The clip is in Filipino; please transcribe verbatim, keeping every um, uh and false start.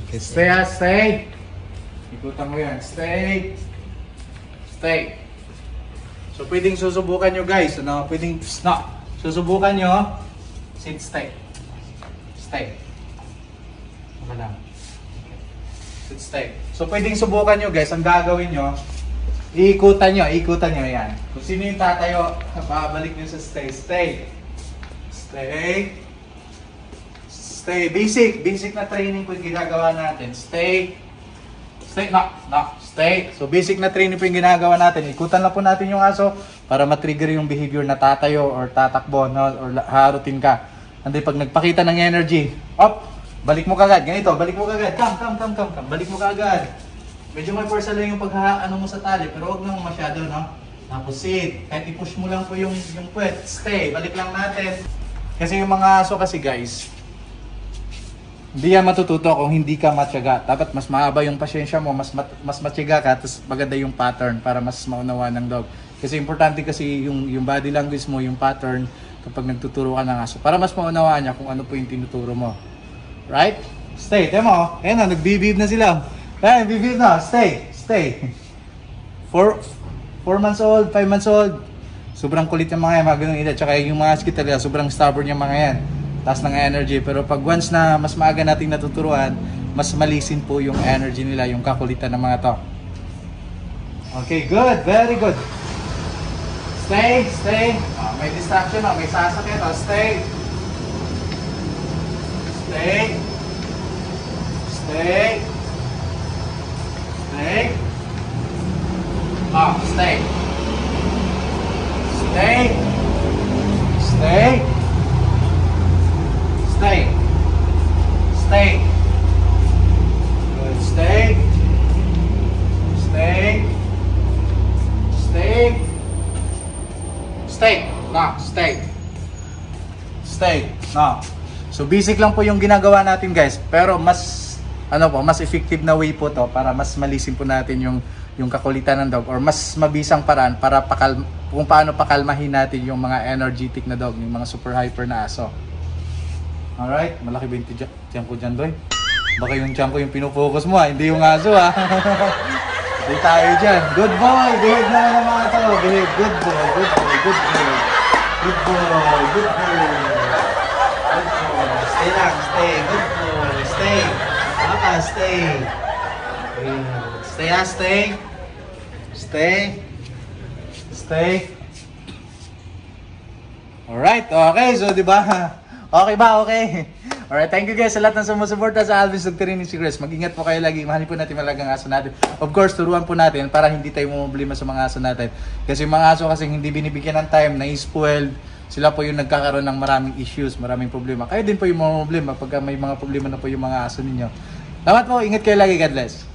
Okay, stay ha, stay. Ikutan mo yan. Stay. Stay. So, pwedeng susubukan nyo guys. Ano? Pwedeng, no. Susubukan nyo. Sit, stay. Stay. Okay lang. Sit, stay. So, pwedeng subukan nyo guys. Ang gagawin nyo, iikutan nyo. Iikutan nyo yan. Kung sino yung tatayo, babalik nyo sa stay. Stay. Stay. Stay. Basic. Basic na training po yung ginagawa natin. Stay. Stay. No. No. Stay. So, basic na training po yung ginagawa natin. Ikutan lang po natin yung aso para matrigger yung behavior na tatayo or tatakbo, no? Or harutin ka. Hindi, pag nagpakita ng energy, up, balik mo kagad. Ganito, balik mo kagad. Come, come, come, come, come. Balik mo kagad. Medyo may force lang yung paghaano mo sa tali, pero huwag lang masyado, no? Tapos sit. Kahit i-push mo lang po yung, yung puwet. Stay. Balik lang natin. Kasi yung mga aso kasi guys, hindi yan matututo kung hindi ka matyaga. Dapat mas mahaba yung pasyensya mo, mas mat, mas matyaga ka, tapos maganda yung pattern para mas maunawa ng dog. Kasi importante kasi yung, yung body language mo, yung pattern, kapag nagtuturo ka ng aso, para mas maunawaan niya kung ano po yung tinuturo mo. Right? Stay. Temo, oh. Ayan na, nagbibib na sila. Ayan, nagbibib na. Stay. Stay. Four, four months old, five months old. Sobrang kulit yung mga yan, mga ganun edad. Tsaka yung mga husky talaga, sobrang stubborn yung mga yan. Taas ng energy, pero pag once na mas maaga nating natuturuan, mas malisin po yung energy nila, yung kakulitan ng mga to. Okay, good, very good. Stay, stay. Oh, may distraction, oh, may sasakit, oh, stay. Stay. Stay. Stay. Oh, stay. Stay. Stay. Stay. Stay. Good. Stay. Stay. Stay. Stay. No. Stay. Stay. No. So basic lang po yung ginagawa natin guys. Pero mas ano po, mas effective na way po to para mas malisin po natin yung yung kakulitan ng dog or mas mabisang paraan para pakal kung paano pakalmahin natin yung mga energetic na dog, yung mga super hyper na aso. Alright, malaki ba yung tiyan ko dyan, Doy? Baka yung tiyan ko yung pinufocus mo, ha? Hindi yung aso, ha? Hindi tayo dyan. Good boy! Behave naman ang mga tao. Behave. Good boy, good boy, good boy. Good boy, good boy. Good boy. Stay lang, stay. Good boy. Stay. Papa, stay. Stay, ha? Stay. Stay. Stay. Alright, okay. So, di ba? Okay ba? Okay. Alright, thank you guys sa lahat ng sumusuporta sa Alvin's Dog Training Secrets. Mag-ingat po kayo lagi. Mahalin po natin malagang aso natin. Of course, turuan po natin para hindi tayo mumblema sa mga aso natin. Kasi yung mga aso kasi hindi binibigyan ng time, na-spoiled, sila po yung nagkakaroon ng maraming issues, maraming problema. Kayo din po yung mga problema pag may mga problema na po yung mga aso ninyo. Salamat po, ingat kayo lagi. God bless.